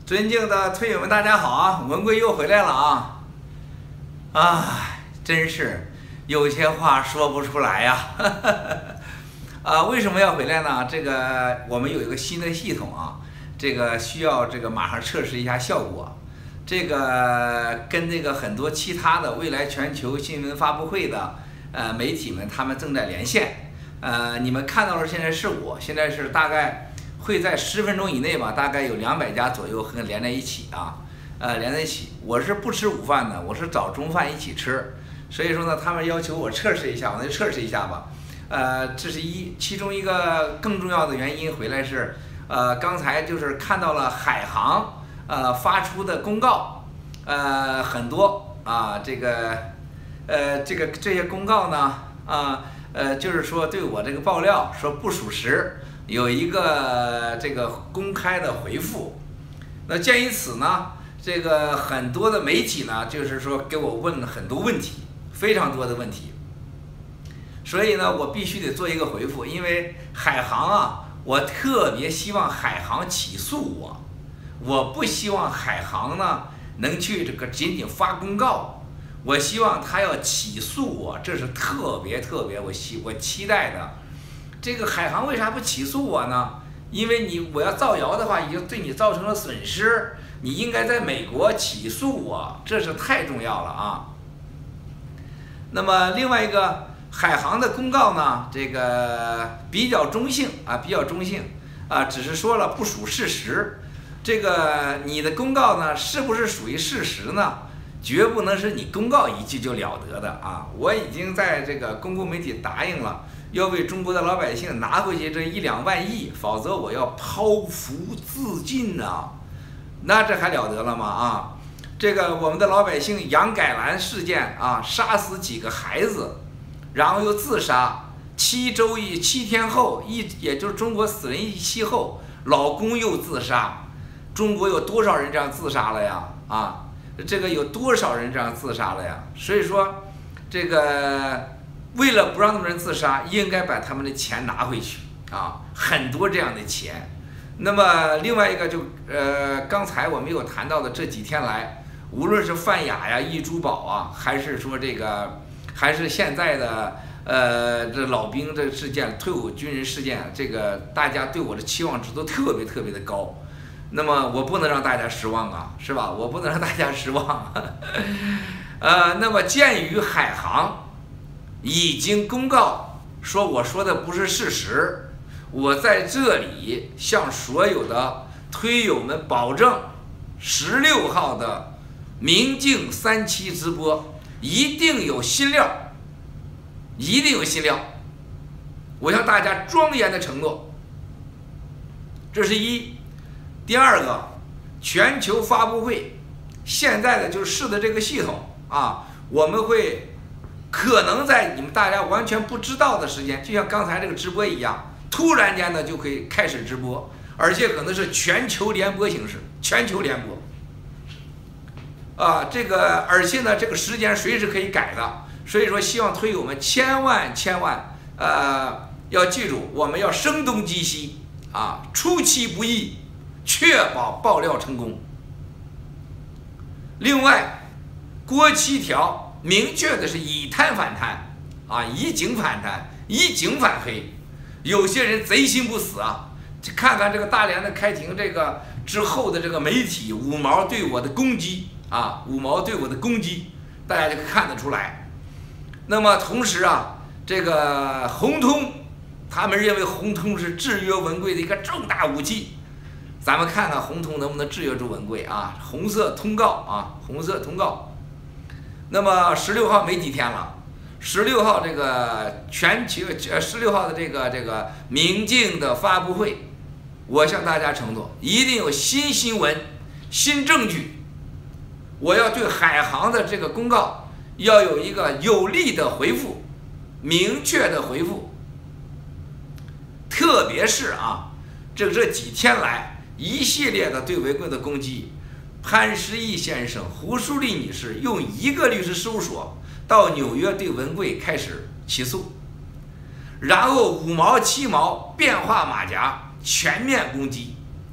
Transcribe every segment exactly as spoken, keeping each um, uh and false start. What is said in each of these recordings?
尊敬的推友们，大家好啊！文贵又回来了啊！啊，真是有些话说不出来呀、啊！啊，为什么要回来呢？这个我们有一个新的系统啊，这个需要这个马上测试一下效果。这个跟这个很多其他的未来全球新闻发布会的呃媒体们，他们正在连线。呃，你们看到的现在是我，现在是大概。会在十分钟以内吧，大概有两百家左右和连在一起啊，呃，连在一起。我是不吃午饭的，我是早中饭一起吃，所以说呢，他们要求我测试一下，我那就测试一下吧。呃，这是一，其中一个更重要的原因回来是，呃，刚才就是看到了海航呃发出的公告，呃，很多啊，这个，呃，这个这些公告呢，啊，呃，就是说对我这个爆料说不属实。有一个这个公开的回复，那鉴于此呢，这个很多的媒体呢，就是说给我问了很多问题，非常多的问题，所以呢，我必须得做一个回复，因为海航啊，我特别希望海航起诉我，我不希望海航呢能去这个仅仅发公告，我希望他要起诉我，这是特别特别我希我期待的。这个海航为啥不起诉我呢？因为你我要造谣的话，已经对你造成了损失，你应该在美国起诉我，这是太重要了啊。那么另外一个海航的公告呢，这个比较中性啊，比较中性啊，只是说了不属事实。这个你的公告呢，是不是属于事实呢？绝不能是你公告一句就了得的啊！我已经在这个公共媒体答应了。要为中国的老百姓拿回去这一两万亿，否则我要剖腹自尽呐、啊！那这还了得了吗？啊，这个我们的老百姓杨改兰事件啊，杀死几个孩子，然后又自杀，七周一七天后一，也就是中国死人一期后，老公又自杀。中国有多少人这样自杀了呀？啊，这个有多少人这样自杀了呀？所以说，这个。为了不让那么多人自杀，应该把他们的钱拿回去啊，很多这样的钱。那么另外一个就呃，刚才我们有谈到的这几天来，无论是泛亚呀、易珠宝啊，还是说这个，还是现在的呃这老兵这事件、退伍军人事件，这个大家对我的期望值都特别特别的高。那么我不能让大家失望啊，是吧？我不能让大家失望。呃，那么鉴于海航已经公告说我说的不是事实，我在这里向所有的推友们保证，十六号的明镜三期直播一定有新料，一定有新料，我向大家庄严的承诺。这是一。第二个，全球发布会现在的就是试的这个系统啊，我们会。可能在你们大家完全不知道的时间，就像刚才这个直播一样，突然间呢就可以开始直播，而且可能是全球联播形式，全球联播。啊，这个而且呢，这个时间随时可以改的，所以说希望推友们千万千万呃要记住，我们要声东击西啊，出其不意，确保爆料成功。另外，郭七条。明确的是以贪反贪，啊，以警反贪，以警反黑。有些人贼心不死啊！看看这个大连的开庭这个之后的这个媒体五毛对我的攻击啊，五毛对我的攻击，大家就看得出来。那么同时啊，这个红通，他们认为红通是制约文贵的一个重大武器。咱们看看红通能不能制约住文贵啊？红色通告啊，红色通告。那么十六号没几天了，十六号这个全球呃十六号的这个这个明镜的发布会，我向大家承诺，一定有新新闻、新证据。我要对海航的这个公告要有一个有力的回复，明确的回复。特别是啊，这这几天来一系列的对文贵的攻击。潘石屹先生、胡淑丽女士用一个律师事务所到纽约对文贵开始起诉，然后五毛七毛变化马甲全面攻击，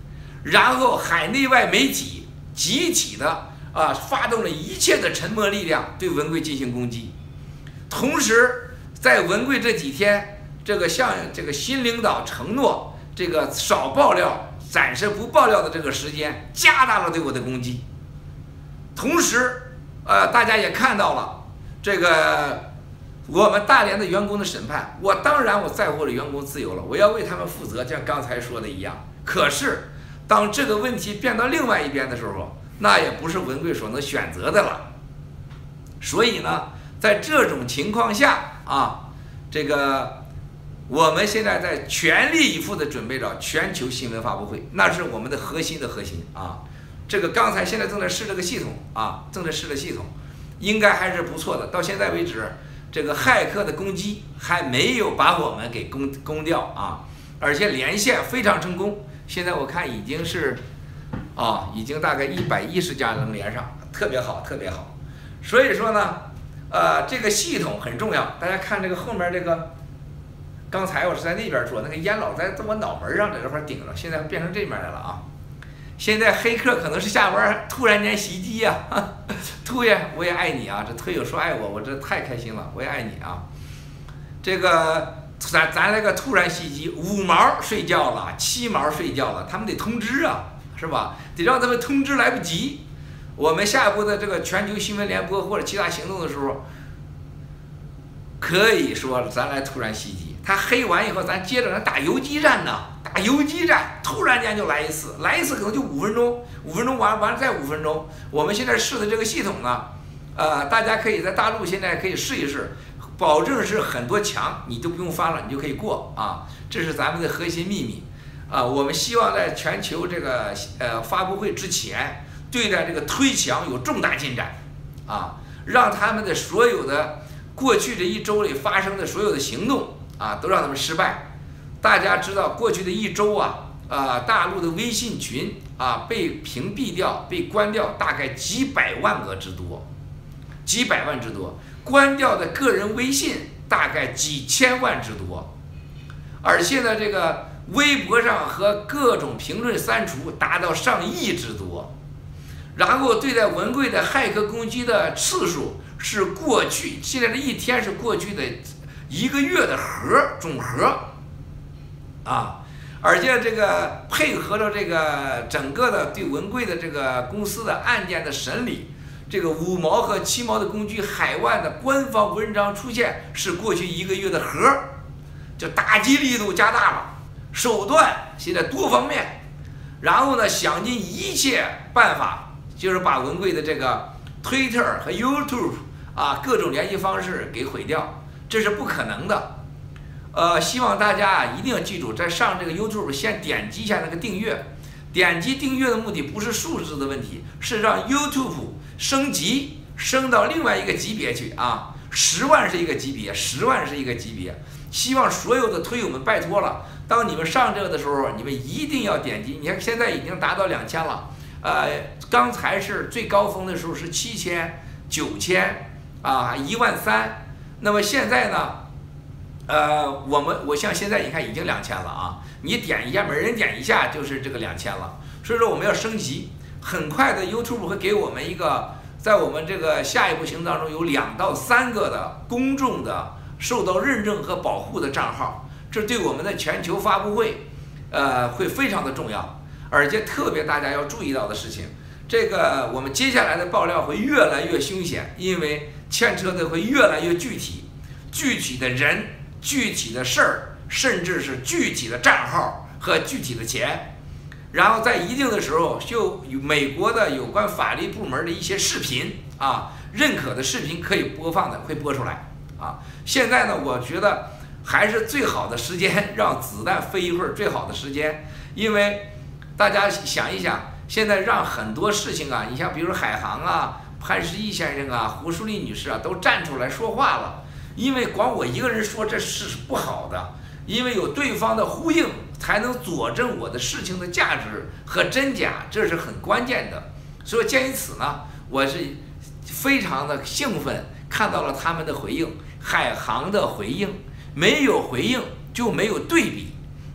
然后海内外媒体集体的啊发动了一切的沉默力量对文贵进行攻击。同时，在文贵这几天，这个向这个新领导承诺这个少爆料、暂时不爆料的这个时间，加大了对我的攻击。同时，呃，大家也看到了这个我们大连的员工的审判，我当然我在乎了员工自由了，我要为他们负责，像刚才说的一样。可是，当这个问题变到另外一边的时候，那也不是文贵所能选择的了。所以呢，在这种情况下啊，这个我们现在在全力以赴的准备着全球新闻发布会，那是我们的核心的核心啊。这个刚才现在正在试这个系统啊，正在试的系统，应该还是不错的。到现在为止，这个骇客的攻击还没有把我们给攻攻掉啊，而且连线非常成功。现在我看已经是啊，已经大概一百一十家能连上，特别好，特别好。所以说呢，呃，这个系统很重要。大家看这个后面这个，刚才我是在那边做，那个烟老在我脑门上在这块顶着，现在变成这面来了啊。现在黑客可能是下班突然间袭击呀、啊，兔爷我也爱你啊，这推友说爱我，我这太开心了，我也爱你啊。这个咱咱那个突然袭击，五毛睡觉了，七毛睡觉了，他们得通知啊，是吧？得让他们通知来不及。我们下一步的这个全球新闻联播或者其他行动的时候，可以说咱来突然袭击，他黑完以后，咱接着咱打游击战呢，打游击战，突然间就来一次，来一次可能就五分钟，五分钟完完了再五分钟。我们现在试的这个系统呢，呃，大家可以在大陆现在可以试一试，保证是很多墙你都不用翻了，你就可以过啊，这是咱们的核心秘密啊。我们希望在全球这个呃发布会之前，对待这个推墙有重大进展啊，让他们的所有的过去这一周里发生的所有的行动啊，都让他们失败。大家知道，过去的一周啊，啊，大陆的微信群啊被屏蔽掉、被关掉，大概几百万个之多，几百万之多。关掉的个人微信大概几千万之多，而现在这个微博上和各种评论删除达到上亿之多。然后对待文贵的骇客攻击的次数是过去现在的一天是过去的一个月的和总和啊，而且这个配合着这个整个的对文贵的这个公司的案件的审理，这个五毛和七毛的工具海外的官方文章出现是过去一个月的和，就打击力度加大了，手段现在多方面，然后呢想尽一切办法。就是把文贵的这个 Twitter 和 YouTube 啊各种联系方式给毁掉，这是不可能的。呃，希望大家啊一定要记住，在上这个 YouTube 先点击一下那个订阅，点击订阅的目的不是数字的问题，是让 YouTube 升级升到另外一个级别去啊，十万是一个级别，十万是一个级别。希望所有的推友们拜托了，当你们上这个的时候，你们一定要点击。你看现在已经达到两千了。呃，刚才是最高峰的时候是七千、九千啊，一万三。那么现在呢，呃，我们我像现在你看已经两千了啊，你点一下，每人点一下就是这个两千了。所以说我们要升级，很快的 YouTube 会给我们一个，在我们这个下一步行动当中有两到三个的公众的受到认证和保护的账号，这对我们的全球发布会，呃，会非常的重要。而且特别大家要注意到的事情，这个我们接下来的爆料会越来越凶险，因为牵扯的会越来越具体，具体的人、具体的事儿，甚至是具体的账号和具体的钱。然后在一定的时候，就美国的有关法律部门的一些视频啊，认可的视频可以播放的会播出来啊。现在呢，我觉得还是最好的时间，让子弹飞一会儿，最好的时间，因为。大家想一想，现在让很多事情啊，你像比如海航啊、潘石屹先生啊、胡淑丽女士啊，都站出来说话了。因为光我一个人说这事是不好的，因为有对方的呼应，才能佐证我的事情的价值和真假，这是很关键的。所以鉴于此呢，我是非常的兴奋，看到了他们的回应，海航的回应，没有回应就没有对比。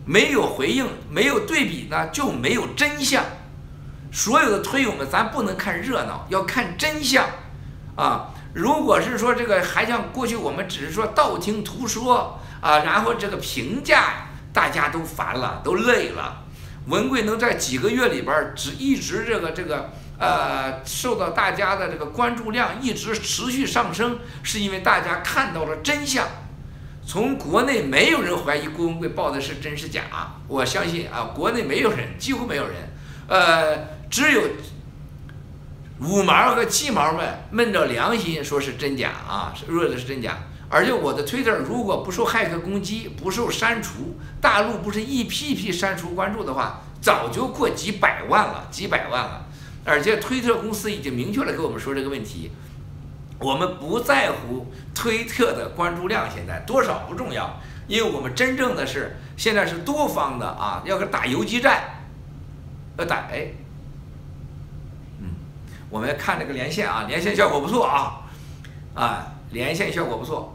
没有回应，没有对比呢，就没有真相。所有的推友们，咱不能看热闹，要看真相啊！如果是说这个，还像过去我们只是说道听途说啊，然后这个评价，大家都烦了，都累了。文贵能在几个月里边只一直这个这个呃受到大家的这个关注量一直持续上升，是因为大家看到了真相。从国内没有人怀疑郭文贵报的是真是假，我相信啊，国内没有人，几乎没有人，呃，只有五毛和七毛们闷着良心说是真假啊，说的是真假。而且我的推特如果不受骇客攻击，不受删除，大陆不是一批批删除关注的话，早就过几百万了，几百万了。而且推特公司已经明确了给我们说这个问题。我们不在乎推特的关注量，现在多少不重要，因为我们真正的是现在是多方的啊，要个打游击战，要打哎，嗯，我们看这个连线啊，连线效果不错啊，啊，连线效果不错，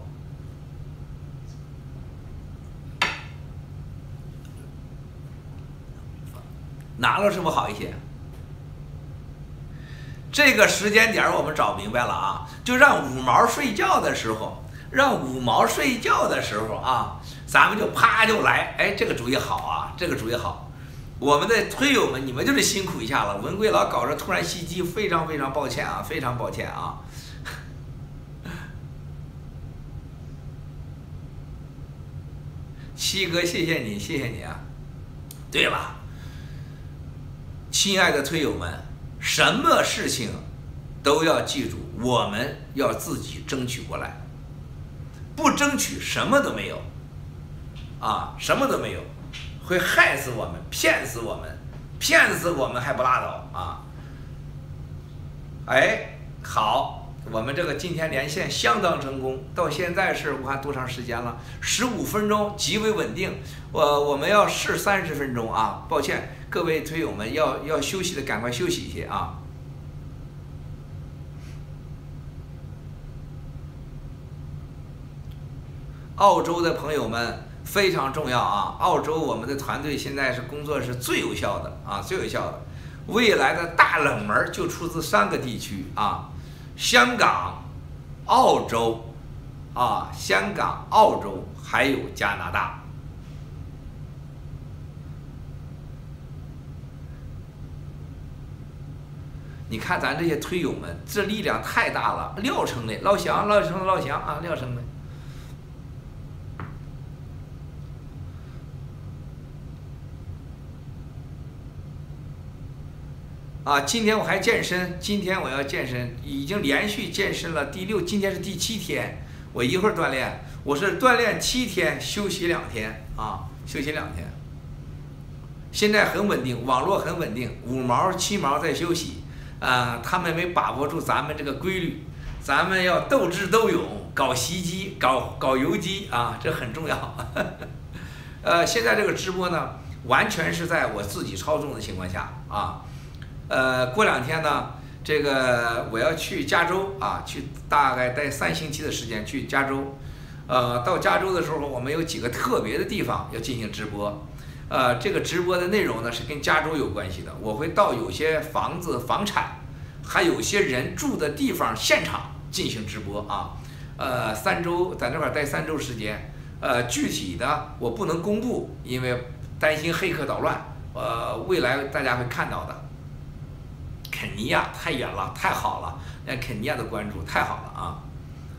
拿了是不是好一些？这个时间点我们找明白了啊，就让五毛睡觉的时候，让五毛睡觉的时候啊，咱们就啪就来，哎，这个主意好啊，这个主意好。我们的推友们，你们就是辛苦一下了。文贵老搞着突然袭击，非常非常抱歉啊，非常抱歉啊。七哥，谢谢你，谢谢你啊。对了，亲爱的推友们。什么事情都要记住，我们要自己争取过来，不争取什么都没有，啊，什么都没有，会害死我们，骗死我们，骗死我们还不拉倒啊！哎，好，我们这个今天连线相当成功，到现在是我看多长时间了？十五分钟，极为稳定。我我们要试三十分钟啊，抱歉。各位推友们要要休息的赶快休息一些啊！澳洲的朋友们非常重要啊！澳洲我们的团队现在是工作是最有效的啊，最有效的。未来的大冷门就出自三个地区啊：香港、澳洲啊，香港、澳洲还有加拿大。你看咱这些推友们，这力量太大了。廖成的老乡，廖成的老乡啊，廖成的。啊，今天我还健身，今天我要健身，已经连续健身了第六，今天是第七天。我一会儿锻炼，我是锻炼七天，休息两天啊，休息两天。现在很稳定，网络很稳定，五毛七毛在休息。啊、呃，他们没把握住咱们这个规律，咱们要斗智斗勇，搞袭击，搞搞游击啊，这很重要。呃，现在这个直播呢，完全是在我自己操纵的情况下啊。呃，过两天呢，这个我要去加州啊，去大概待三星期的时间去加州。呃，到加州的时候，我们有几个特别的地方要进行直播。呃，这个直播的内容呢是跟加州有关系的，我会到有些房子、房产，还有些人住的地方现场进行直播啊。呃，三周在那块待三周时间，呃，具体的我不能公布，因为担心黑客捣乱。呃，未来大家会看到的。肯尼亚太远了，太好了，那肯尼亚的关注太好了啊！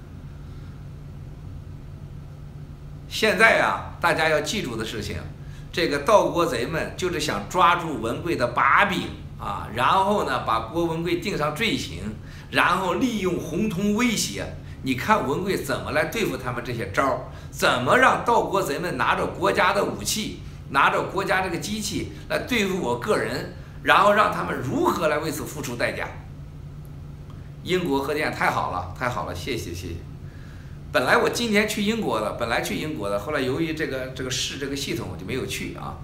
现在呀，大家要记住的事情。这个盗国贼们就是想抓住文贵的把柄啊，然后呢把郭文贵定上罪行，然后利用红通威胁。你看文贵怎么来对付他们这些招儿？怎么让盗国贼们拿着国家的武器，拿着国家这个机器来对付我个人，然后让他们如何来为此付出代价？英国核电太好了，太好了，谢谢谢谢。本来我今天去英国的，本来去英国的，后来由于这个这个试这个系统，我就没有去啊。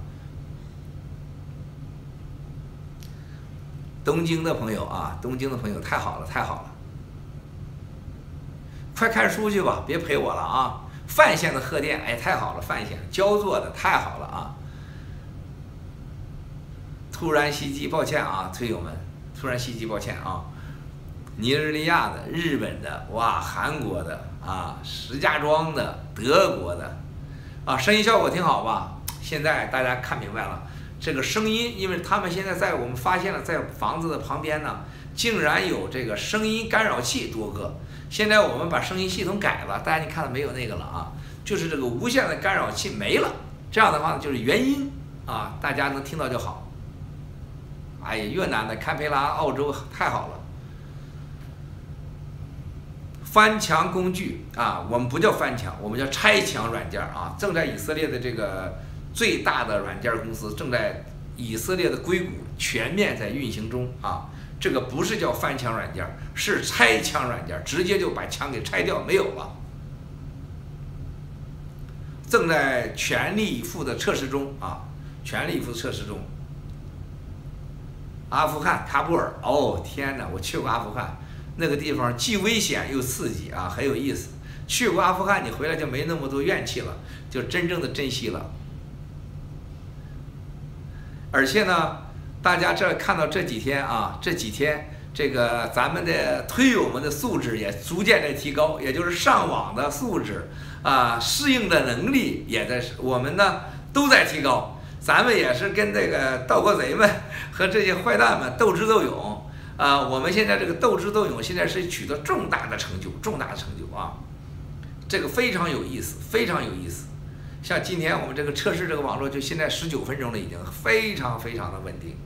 东京的朋友啊，东京的朋友太好了，太好了，快看书去吧，别陪我了啊。范县的核电，哎，太好了，范县焦作的太好了啊。 突然袭击，抱歉啊，推友们，突然袭击，抱歉啊。尼日利亚的、日本的、哇，韩国的啊，石家庄的、德国的，啊，声音效果挺好吧？现在大家看明白了，这个声音，因为他们现在在我们发现了，在房子的旁边呢，竟然有这个声音干扰器多个。现在我们把声音系统改了，大家你看到没有那个了啊？就是这个无线的干扰器没了，这样的话呢，就是原音啊，大家能听到就好。哎呀，越南的、堪培拉、澳洲太好了。翻墙工具啊，我们不叫翻墙，我们叫拆墙软件啊。正在以色列的这个最大的软件公司正在以色列的硅谷全面在运行中啊。这个不是叫翻墙软件，是拆墙软件，直接就把墙给拆掉，没有了。正在全力以赴的测试中啊，全力以赴测试中。阿富汗喀布尔，哦天哪，我去过阿富汗。那个地方既危险又刺激啊，很有意思。去过阿富汗，你回来就没那么多怨气了，就真正的珍惜了。而且呢，大家这看到这几天啊，这几天这个咱们的推友们的素质也逐渐在提高，也就是上网的素质啊，适应的能力也在，我们呢都在提高。咱们也是跟这个盗国贼们和这些坏蛋们斗智斗勇。啊，我们现在这个斗智斗勇，现在是取得重大的成就，重大的成就啊！这个非常有意思，非常有意思。像今天我们这个测试这个网络，就现在十九分钟了，已经非常非常的稳定。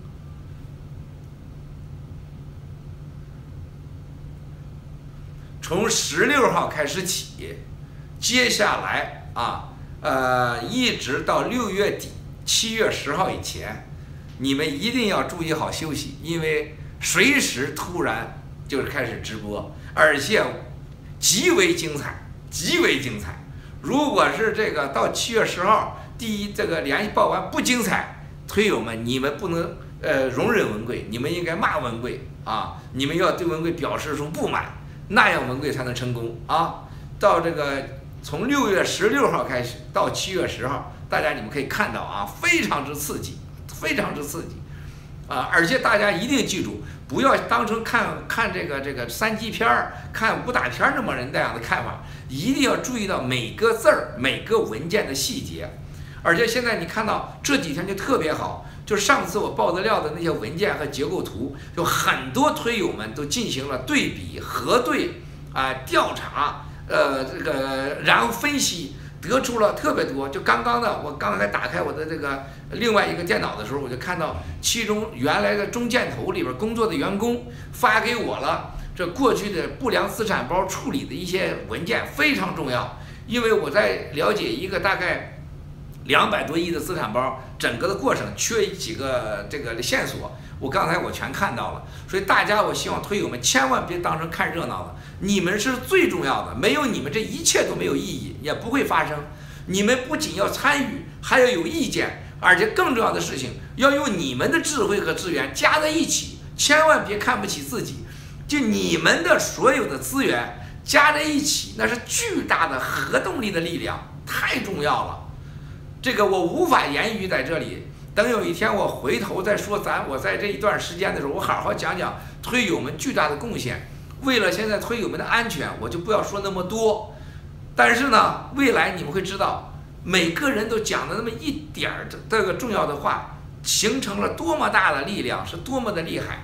从十六号开始起，接下来啊，呃，一直到六月底，七月十号以前，你们一定要注意好休息，因为随时突然就是开始直播，而且极为精彩，极为精彩。如果是这个到七月十号，第一这个联系报完不精彩，推友们你们不能呃容忍文贵，你们应该骂文贵啊，你们要对文贵表示出不满，那样文贵才能成功啊。到这个从六月十六号开始到七月十号，大家你们可以看到啊，非常之刺激，非常之刺激。啊！而且大家一定记住，不要当成看看这个这个三级片儿、看武打片儿那么人那样的看法，一定要注意到每个字儿、每个文件的细节。而且现在你看到这几天就特别好，就是上次我爆的料的那些文件和结构图，有很多推友们都进行了对比、核对啊、调查，呃，这个然后分析。得出了特别多，就刚刚的，我刚才打开我的这个另外一个电脑的时候，我就看到其中原来的中箭头里边工作的员工发给我了这过去的不良资产包处理的一些文件，非常重要。因为我在了解一个大概两百多亿的资产包整个的过程，缺几个这个线索，我刚才我全看到了。所以大家，我希望推友们千万别当成看热闹的，你们是最重要的，没有你们这一切都没有意义，也不会发生。你们不仅要参与，还要有意见，而且更重要的事情，要用你们的智慧和资源加在一起，千万别看不起自己。就你们的所有的资源加在一起，那是巨大的核动力的力量，太重要了。这个我无法言语在这里。等有一天我回头再说，咱我在这一段时间的时候，我好好讲讲推友们巨大的贡献。为了现在推友们的安全，我就不要说那么多。但是呢，未来你们会知道，每个人都讲的那么一点儿这个重要的话，形成了多么大的力量，是多么的厉害。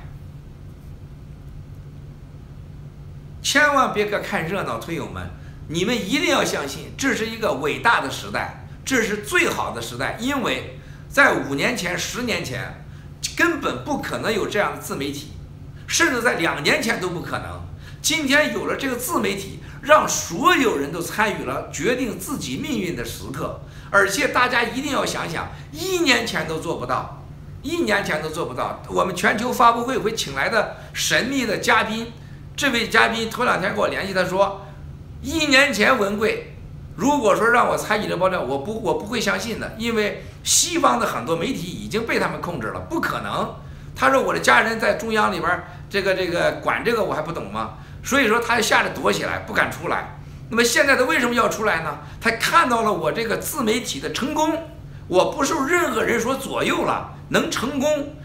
千万别个看热闹，推友们，你们一定要相信，这是一个伟大的时代，这是最好的时代，因为在五年前、十年前，根本不可能有这样的自媒体，甚至在两年前都不可能。今天有了这个自媒体，让所有人都参与了决定自己命运的时刻，而且大家一定要想想，一年前都做不到，一年前都做不到。我们全球发布会会请来的神秘的嘉宾，这位嘉宾头两天给我联系，他说，一年前文贵。如果说让我参与这爆料，我不我不会相信的，因为西方的很多媒体已经被他们控制了，不可能。他说我的家人在中央里边，这个这个管这个我还不懂吗？所以说他吓得躲起来，不敢出来。那么现在他为什么要出来呢？他看到了我这个自媒体的成功，我不受任何人所左右了，能成功，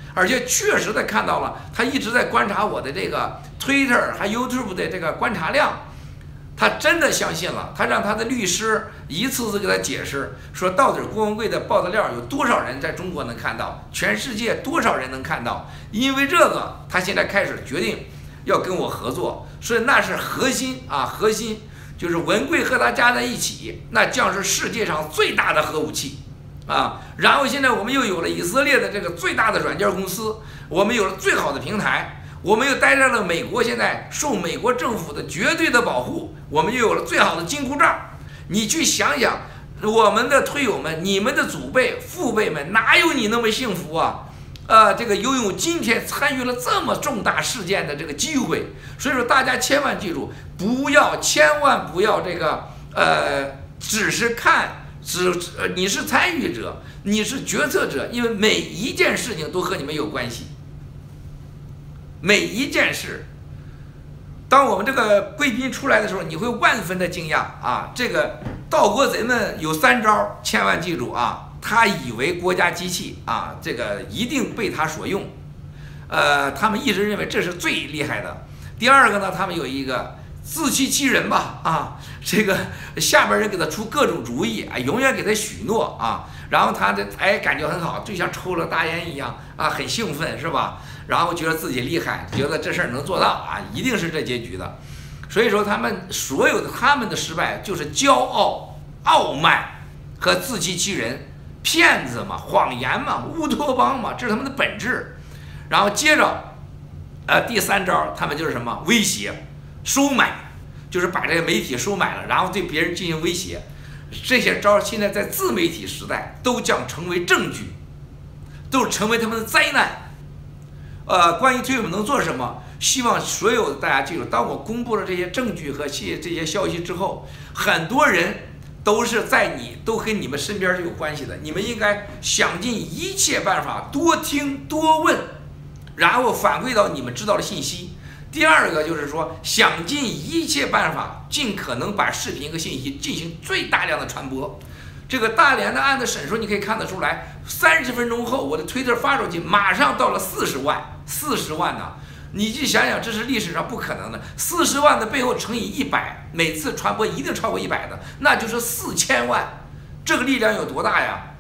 而且确实的看到了，他一直在观察我的这个 Twitter 还 YouTube 的这个观察量，他真的相信了。他让他的律师一次次给他解释，说到底郭文贵的爆的料有多少人在中国能看到，全世界多少人能看到。因为这个，他现在开始决定要跟我合作，所以那是核心啊，核心就是文贵和他加在一起，那将是世界上最大的核武器。啊，然后现在我们又有了以色列的这个最大的软件公司，我们有了最好的平台，我们又待在了美国，现在受美国政府的绝对的保护，我们又有了最好的金库罩。你去想想，我们的推友们，你们的祖辈、父辈们，哪有你那么幸福啊？呃，这个拥有今天参与了这么重大事件的这个机会，所以说大家千万记住，不要，千万不要这个呃，只是看。只呃，你是参与者，你是决策者，因为每一件事情都和你们有关系。每一件事，当我们这个贵宾出来的时候，你会万分的惊讶啊！这个盗国贼们有三招，千万记住啊！他以为国家机器啊，这个一定被他所用，呃，他们一直认为这是最厉害的。第二个呢，他们有一个。自欺欺人吧，啊，这个下边人给他出各种主意，啊，永远给他许诺啊，然后他这哎感觉很好，就像抽了大烟一样啊，很兴奋是吧？然后觉得自己厉害，觉得这事儿能做到啊，一定是这结局的。所以说他们所有的他们的失败就是骄傲、傲慢和自欺欺人，骗子嘛，谎言嘛，乌托邦嘛，这是他们的本质。然后接着，呃，第三招他们就是什么？威胁。收买，就是把这个媒体收买了，然后对别人进行威胁。这些招现在在自媒体时代都将成为证据，都成为他们的灾难。呃，关于推友们能做什么？希望所有的大家记住，当我公布了这些证据和这些这些消息之后，很多人都是在你都跟你们身边是有关系的。你们应该想尽一切办法，多听多问，然后反馈到你们知道的信息。第二个就是说，想尽一切办法，尽可能把视频和信息进行最大量的传播。这个大连的案子审讯，你可以看得出来，三十分钟后，我的推特发出去，马上到了四十万，四十万呢！你去想想，这是历史上不可能的。四十万的背后乘以一百，每次传播一定超过一百的，那就是四千万，这个力量有多大呀？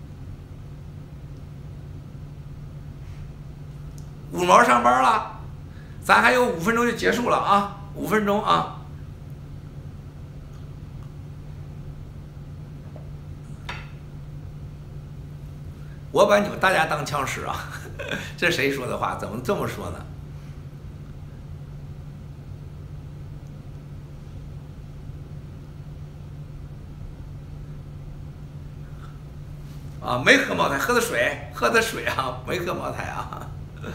五毛上班了。咱还有五分钟就结束了啊！五分钟啊！我把你们大家当枪使啊！这谁说的话？怎么这么说呢？啊，没喝茅台，喝的水，喝的水啊，没喝茅台啊。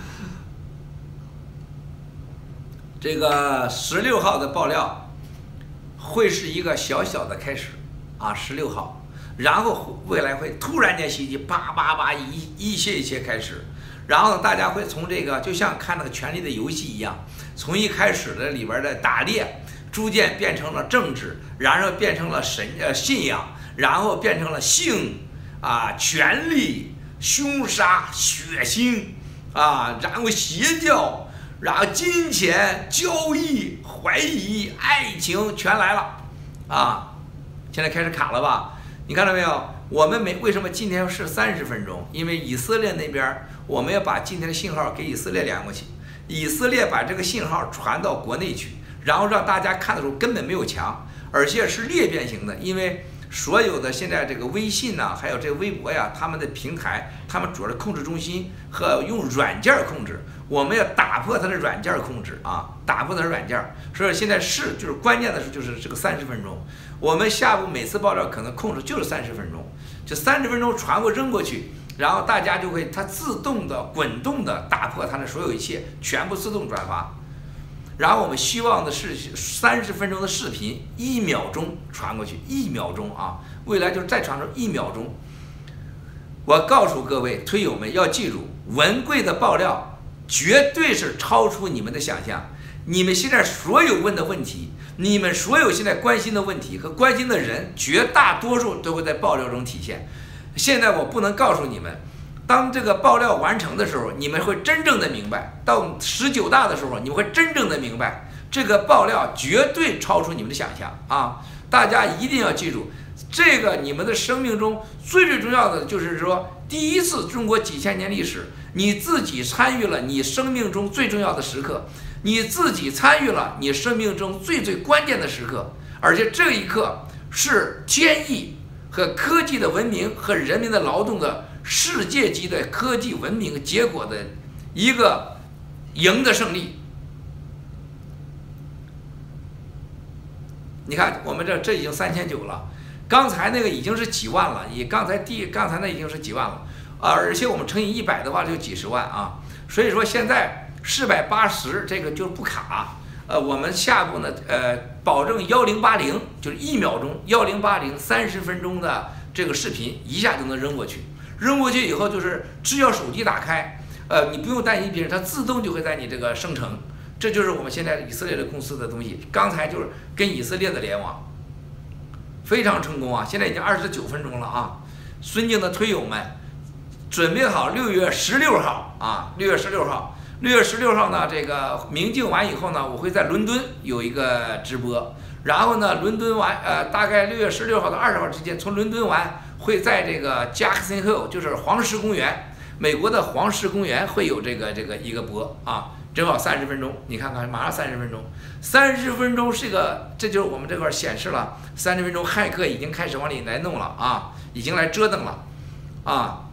这个十六号的爆料会是一个小小的开始啊，十六号，然后未来会突然间袭击，叭叭叭一一切一切开始，然后呢，大家会从这个就像看那个《权力的游戏》一样，从一开始的里边的打猎，逐渐变成了政治，然后变成了神呃信仰，然后变成了性啊、权力、凶杀、血腥啊，然后邪教。然后金钱交易、怀疑、爱情全来了，啊，现在开始卡了吧？你看到没有？我们没为什么今天是三十分钟？因为以色列那边我们要把今天的信号给以色列连过去，以色列把这个信号传到国内去，然后让大家看的时候根本没有墙，而且是裂变型的，因为所有的现在这个微信呐、啊，还有这个微博呀，他们的平台，他们主要的控制中心和用软件控制。我们要打破它的软件控制啊，打破它的软件。所以现在是就是关键的是就是这个三十分钟，我们下午每次爆料可能控制就是三十分钟，这三十分钟传过扔过去，然后大家就会它自动的滚动的打破它的所有一切，全部自动转发。然后我们希望的是三十分钟的视频一秒钟传过去，一秒钟啊，未来就再传出一秒钟。我告诉各位推友们要记住，文贵的爆料绝对是超出你们的想象。你们现在所有问的问题，你们所有现在关心的问题和关心的人，绝大多数都会在爆料中体现。现在我不能告诉你们， 当这个爆料完成的时候，你们会真正的明白；到十九大的时候，你们会真正的明白，这个爆料绝对超出你们的想象啊！大家一定要记住，这个你们的生命中最最重要的就是说，第一次中国几千年历史，你自己参与了你生命中最重要的时刻，你自己参与了你生命中最最关键的时刻，而且这一刻是天意和科技的文明和人民的劳动的世界级的科技文明结果的一个赢的胜利。你看，我们这这已经三千九了，刚才那个已经是几万了，也刚才第刚才那已经是几万了啊，而且我们乘以一百的话就几十万啊，所以说现在四百八十这个就不卡。呃，我们下一步呢，呃，保证幺零八零就是一秒钟幺零八零三十分钟的这个视频一下就能扔过去，扔过去以后就是只要手机打开，呃，你不用担心别人，它自动就会在你这个生成。这就是我们现在以色列的公司的东西，刚才就是跟以色列的联网，非常成功啊！现在已经二十九分钟了啊！尊敬的推友们，准备好六月十六号啊，六月十六号。六月十六号呢，这个明镜完以后呢，我会在伦敦有一个直播，然后呢，伦敦完，呃，大概六月十六号到二十号之间，从伦敦完会在这个 Jackson Hole， 就是黄石公园，美国的黄石公园会有这个这个一个播啊，正好三十分钟，你看看，马上三十分钟，三十分钟是个，这就是我们这块显示了，三十分钟骇客已经开始往里来弄了啊，已经来折腾了，啊，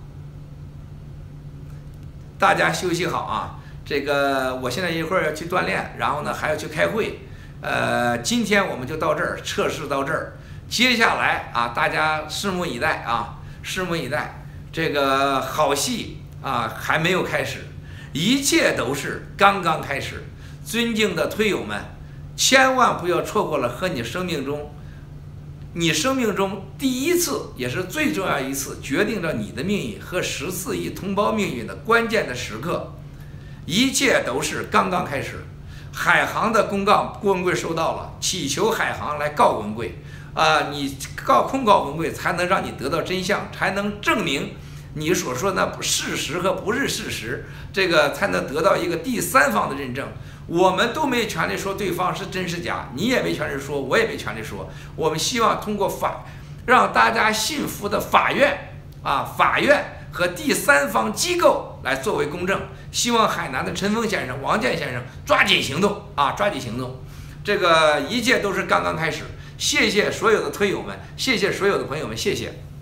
大家休息好啊。这个我现在一会儿要去锻炼，然后呢还要去开会，呃，今天我们就到这儿，测试到这儿，接下来啊，大家拭目以待啊，拭目以待，这个好戏啊还没有开始，一切都是刚刚开始。尊敬的推友们，千万不要错过了和你生命中，你生命中第一次也是最重要一次，决定着你的命运和十四亿同胞命运的关键的时刻。一切都是刚刚开始，海航的公告郭文贵收到了，祈求海航来告文贵，啊、呃，你告控告文贵才能让你得到真相，才能证明你所说的事实和不是事实，这个才能得到一个第三方的认证。我们都没权利说对方是真是假，你也没权利说，我也没权利说。我们希望通过法，让大家信服的法院啊，法院和第三方机构来作为公证。希望海南的陈峰先生、王健先生抓紧行动啊，抓紧行动！这个一切都是刚刚开始。谢谢所有的推友们，谢谢所有的朋友们，谢谢。